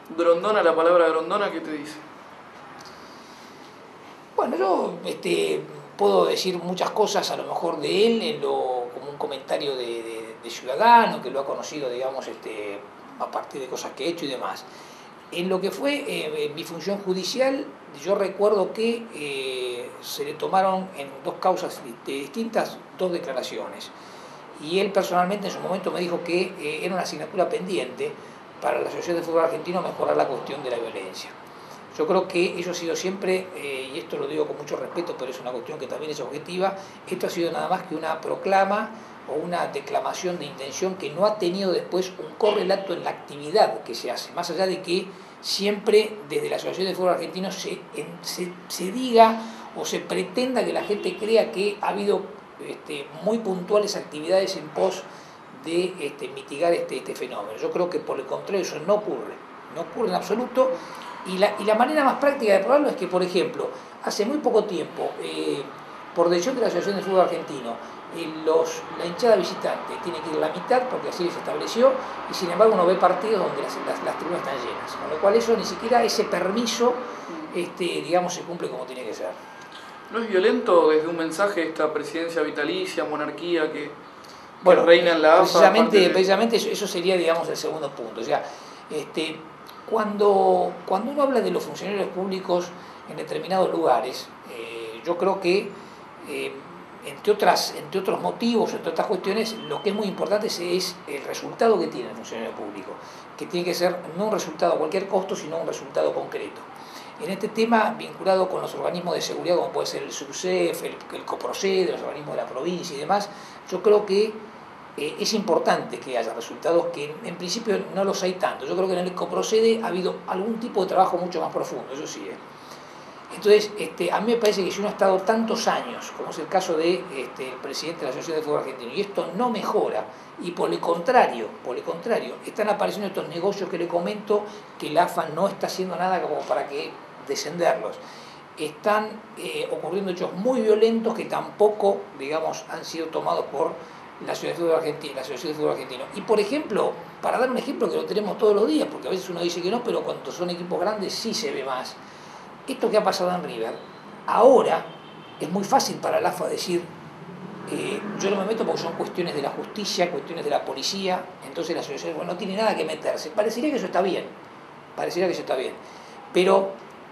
Grondona, la palabra Grondona, ¿qué te dice? Bueno, yo puedo decir muchas cosas a lo mejor de él, como un comentario de ciudadano, que lo ha conocido, digamos, a partir de cosas que he hecho y demás. En lo que fue mi función judicial, yo recuerdo que se le tomaron en dos causas distintas dos declaraciones. Y él personalmente en su momento me dijo que era una asignatura pendiente para la Asociación de Fútbol Argentino mejorar la cuestión de la violencia. Yo creo que eso ha sido siempre, y esto lo digo con mucho respeto, pero es una cuestión que también es objetiva, esto ha sido nada más que una proclama o una declamación de intención que no ha tenido después un correlato en la actividad que se hace, más allá de que siempre desde la Asociación de Fútbol Argentino se diga o se pretenda que la gente crea que ha habido muy puntuales actividades en pos de mitigar este fenómeno. Yo creo que por el contrario eso no ocurre en absoluto. Y la manera más práctica de probarlo es que, por ejemplo, hace muy poco tiempo, por decisión de la Asociación de Fútbol Argentino, la hinchada visitante tiene que ir a la mitad porque así se estableció, y sin embargo uno ve partidos donde las tribunas están llenas, con lo cual eso ni siquiera ese permiso digamos, se cumple como tiene que ser. ¿No es violento desde un mensaje esta presidencia vitalicia, monarquía que bueno, reina en la AFA? Precisamente eso sería, digamos, el segundo punto. O sea, cuando uno habla de los funcionarios públicos en determinados lugares, yo creo que entre otros motivos, entre otras cuestiones, lo que es muy importante es el resultado que tiene el funcionario público, que tiene que ser no un resultado a cualquier costo, sino un resultado concreto. En este tema, vinculado con los organismos de seguridad, como puede ser el SUBSEF, el COPROCED, los organismos de la provincia y demás, yo creo que es importante que haya resultados que en principio no los hay tanto. Yo creo que en el COPROCED ha habido algún tipo de trabajo mucho más profundo, eso sí. Entonces, a mí me parece que si uno ha estado tantos años, como es el caso del presidente de la Asociación de Fútbol Argentino, y esto no mejora, y por el contrario, están apareciendo estos negocios que le comento, que la AFA no está haciendo nada como para que descenderlos. Están ocurriendo hechos muy violentos que tampoco, digamos, han sido tomados por la Asociación de Fútbol Argentino. Y por ejemplo, para dar un ejemplo que lo tenemos todos los días, porque a veces uno dice que no, pero cuando son equipos grandes sí se ve más. Esto que ha pasado en River, ahora es muy fácil para la AFA decir, yo no me meto porque son cuestiones de la justicia, cuestiones de la policía, entonces la asociación no tiene nada que meterse. Parecería que eso está bien, pero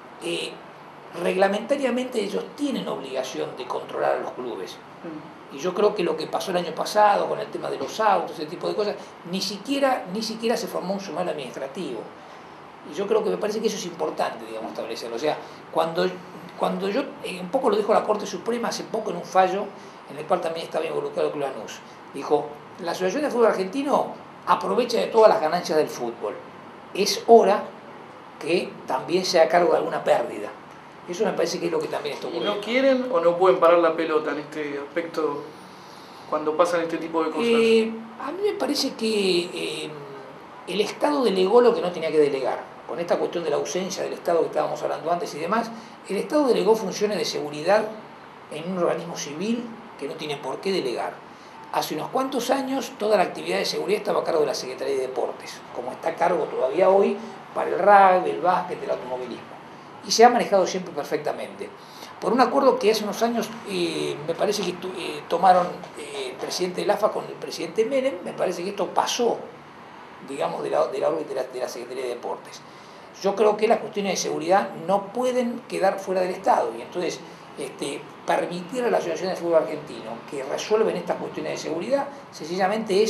reglamentariamente ellos tienen obligación de controlar a los clubes. Y yo creo que lo que pasó el año pasado con el tema de los autos, ese tipo de cosas, ni siquiera se formó un sumario administrativo. Y yo creo que me parece que eso es importante, digamos, establecerlo. O sea, cuando yo, un poco lo dijo la Corte Suprema hace poco en un fallo, en el cual también estaba involucrado el Club Lanús, dijo, la Asociación de Fútbol Argentino aprovecha de todas las ganancias del fútbol. Es hora que también sea a cargo de alguna pérdida. Eso me parece que es lo que también está ocurriendo. ¿Y no quieren o no pueden parar la pelota en este aspecto cuando pasan este tipo de cosas? A mí me parece que el Estado delegó lo que no tenía que delegar. Con esta cuestión de la ausencia del Estado que estábamos hablando antes y demás, el Estado delegó funciones de seguridad en un organismo civil que no tiene por qué delegar. Hace unos cuantos años toda la actividad de seguridad estaba a cargo de la Secretaría de Deportes, como está a cargo todavía hoy para el rugby, el básquet, el automovilismo. Y se ha manejado siempre perfectamente. Por un acuerdo que hace unos años me parece que tomaron el presidente de la AFA con el presidente Menem, me parece que esto pasó, digamos, de la órbita de la Secretaría de Deportes. Yo creo que las cuestiones de seguridad no pueden quedar fuera del Estado, y entonces permitir a la Asociación de Fútbol Argentino que resuelven estas cuestiones de seguridad, sencillamente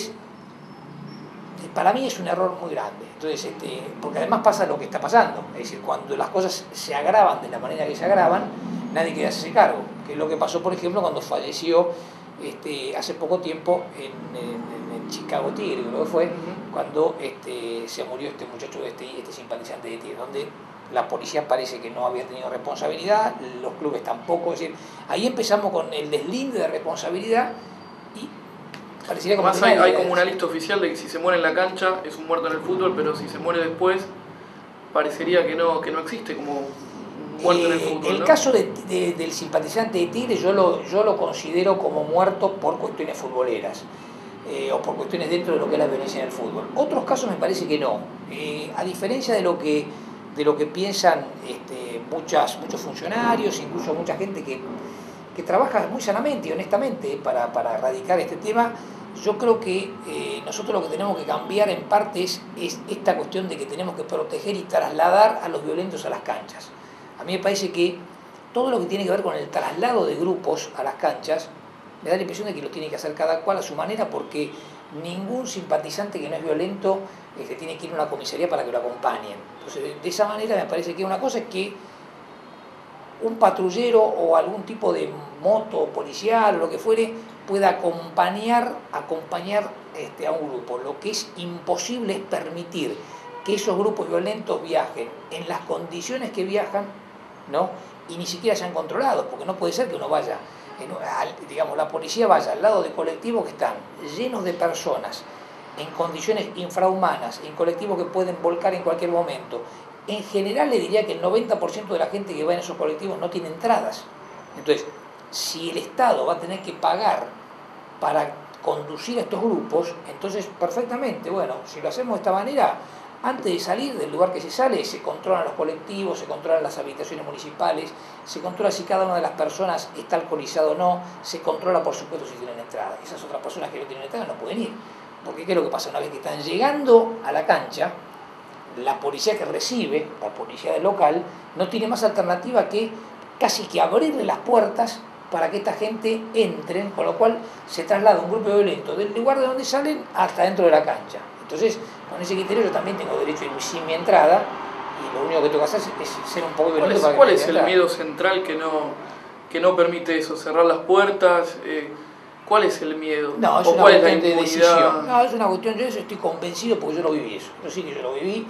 para mí es un error muy grande. Entonces, porque además pasa lo que está pasando, es decir, cuando las cosas se agravan de la manera que se agravan, nadie quiere hacerse cargo, que es lo que pasó, por ejemplo, cuando falleció hace poco tiempo en Chicago Tigre, creo que fue, cuando se murió este muchacho, este simpatizante de Tigre, donde la policía parece que no había tenido responsabilidad, los clubes tampoco, es decir, ahí empezamos con el deslinde de responsabilidad y parecería como más hay como una lista oficial de que si se muere en la cancha es un muerto en el fútbol, pero si se muere después parecería que no existe como muerto en el fútbol. El caso del simpatizante de Tigre yo lo considero como muerto por cuestiones futboleras. o por cuestiones dentro de lo que es la violencia en el fútbol. Otros casos me parece que no. A diferencia de lo que piensan muchos funcionarios, incluso mucha gente que trabaja muy sanamente y honestamente para erradicar este tema, yo creo que nosotros lo que tenemos que cambiar en parte es esta cuestión de que tenemos que proteger y trasladar a los violentos a las canchas. A mí me parece que todo lo que tiene que ver con el traslado de grupos a las canchas, me da la impresión de que lo tiene que hacer cada cual a su manera, porque ningún simpatizante que no es violento tiene que ir a una comisaría para que lo acompañen. Entonces, de esa manera me parece que una cosa es que un patrullero o algún tipo de moto policial o lo que fuere pueda acompañar a un grupo. Lo que es imposible es permitir que esos grupos violentos viajen en las condiciones que viajan, ¿no? Y ni siquiera sean controlados, porque no puede ser que uno vaya, digamos, la policía vaya al lado de colectivos que están llenos de personas en condiciones infrahumanas, en colectivos que pueden volcar en cualquier momento. En general le diría que el 90% de la gente que va en esos colectivos no tiene entradas. Entonces, si el Estado va a tener que pagar para conducir a estos grupos, entonces perfectamente, bueno, si lo hacemos de esta manera, antes de salir del lugar que se sale, se controlan los colectivos, se controlan las habitaciones municipales, se controla si cada una de las personas está alcoholizada o no, se controla por supuesto si tienen entrada. Esas otras personas que no tienen entrada no pueden ir. Porque ¿qué es lo que pasa? Una vez que están llegando a la cancha, la policía que recibe, la policía del local, no tiene más alternativa que casi que abrirle las puertas para que esta gente entre, con lo cual se traslada un grupo violento del lugar de donde salen hasta dentro de la cancha. Entonces, con ese criterio yo también tengo derecho a ir sin mi entrada y lo único que tengo que hacer es ser un poco violento. ¿Cuál es el miedo central que no permite eso? ¿Cerrar las puertas? ¿Cuál es el miedo? No, es una cuestión de decisión. No, es una cuestión, yo eso estoy convencido porque yo lo viví eso. Yo sí que yo lo viví.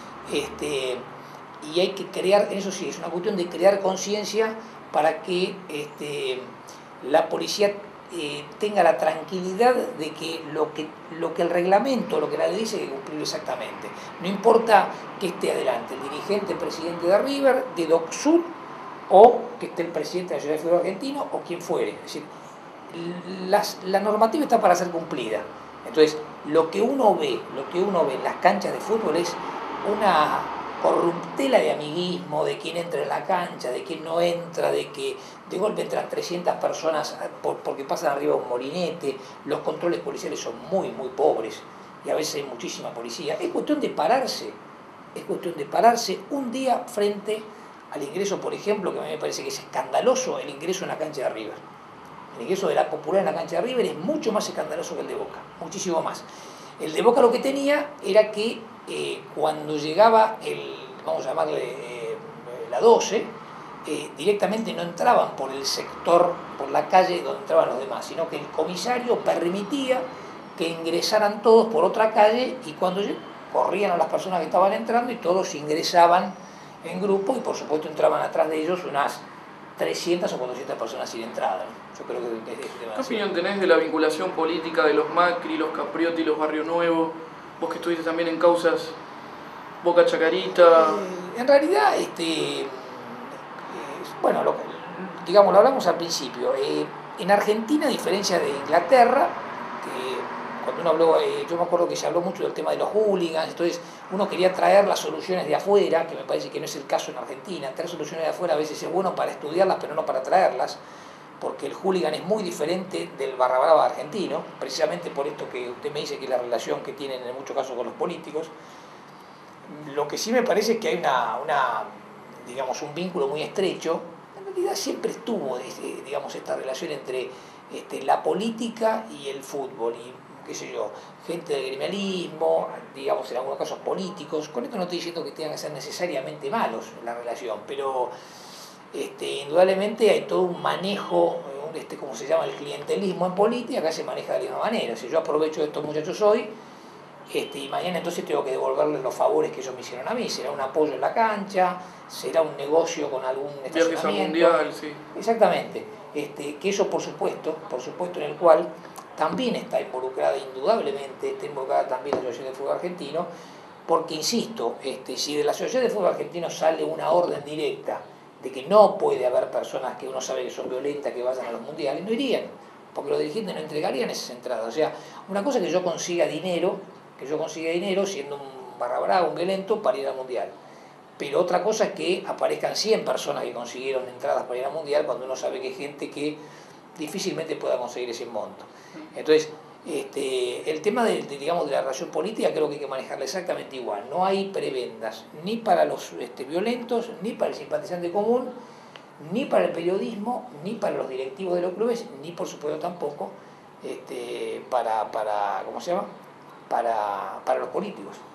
Y hay que crear, eso sí, es una cuestión de crear conciencia para que la policía tenga la tranquilidad de que lo que el reglamento, lo que la ley dice, hay que cumplirlo exactamente. No importa que esté adelante el dirigente, el presidente de River, de DOCSUR, o que esté el presidente de la Sociedad de Fútbol Argentino, o quien fuere. Es decir, la normativa está para ser cumplida. Entonces, lo que uno ve en las canchas de fútbol es una corruptela de amiguismo, de quién entra en la cancha, de quién no entra, de que de golpe entran 300 personas porque pasan arriba un molinete, los controles policiales son muy, muy pobres y a veces hay muchísima policía. Es cuestión de pararse un día frente al ingreso, por ejemplo, que a mí me parece que es escandaloso el ingreso en la cancha de River. El ingreso de la Popular en la cancha de River es mucho más escandaloso que el de Boca, muchísimo más. El de Boca lo que tenía era que cuando llegaba vamos a llamarle la 12, directamente no entraban por el sector, por la calle donde entraban los demás, sino que el comisario permitía que ingresaran todos por otra calle y cuando corrían a las personas que estaban entrando y todos ingresaban en grupo y por supuesto entraban atrás de ellos unas 300 o 400 personas sin entrada. Yo creo que ¿Qué opinión tenés de la vinculación política de los Macri, los Capriotti, los Barrio Nuevo? Vos que estuviste también en causas Boca Chacarita. En realidad, bueno, digamos, lo hablamos al principio. En Argentina, a diferencia de Inglaterra, cuando uno habló, yo me acuerdo que se habló mucho del tema de los hooligans, entonces uno quería traer las soluciones de afuera, que me parece que no es el caso en Argentina. Traer soluciones de afuera a veces es bueno para estudiarlas, pero no para traerlas, porque el hooligan es muy diferente del barra brava argentino, precisamente por esto que usted me dice que es la relación que tienen en muchos casos con los políticos. Lo que sí me parece es que hay digamos, un vínculo muy estrecho. En realidad siempre estuvo, digamos, esta relación entre la política y el fútbol, y qué sé yo, gente del gremialismo, digamos, en algunos casos políticos. Con esto no estoy diciendo que tengan que ser necesariamente malos la relación, pero indudablemente hay todo un manejo, como se llama el clientelismo en política, que se maneja de la misma manera. Si yo aprovecho de estos muchachos hoy, y mañana entonces tengo que devolverles los favores que ellos me hicieron a mí, será un apoyo en la cancha, será un negocio con algún estacionamiento. Viajes al mundial, sí. Exactamente, que eso por supuesto en el cual también está involucrada indudablemente, está involucrada también la Asociación de Fútbol Argentino, porque insisto, si de la Asociación de Fútbol Argentino sale una orden directa de que no puede haber personas que uno sabe que son violentas que vayan a los mundiales, no irían. porque los dirigentes no entregarían esas entradas. O sea, una cosa es que yo consiga dinero siendo un barra brava, un violento, para ir al Mundial. Pero otra cosa es que aparezcan 100 personas que consiguieron entradas para ir al Mundial cuando uno sabe que hay gente que difícilmente pueda conseguir ese monto. Entonces, el tema digamos, de la relación política creo que hay que manejarla exactamente igual. No hay prebendas ni para los violentos, ni para el simpatizante común, ni para el periodismo, ni para los directivos de los clubes, ni por supuesto tampoco ¿cómo se llama? Para los políticos.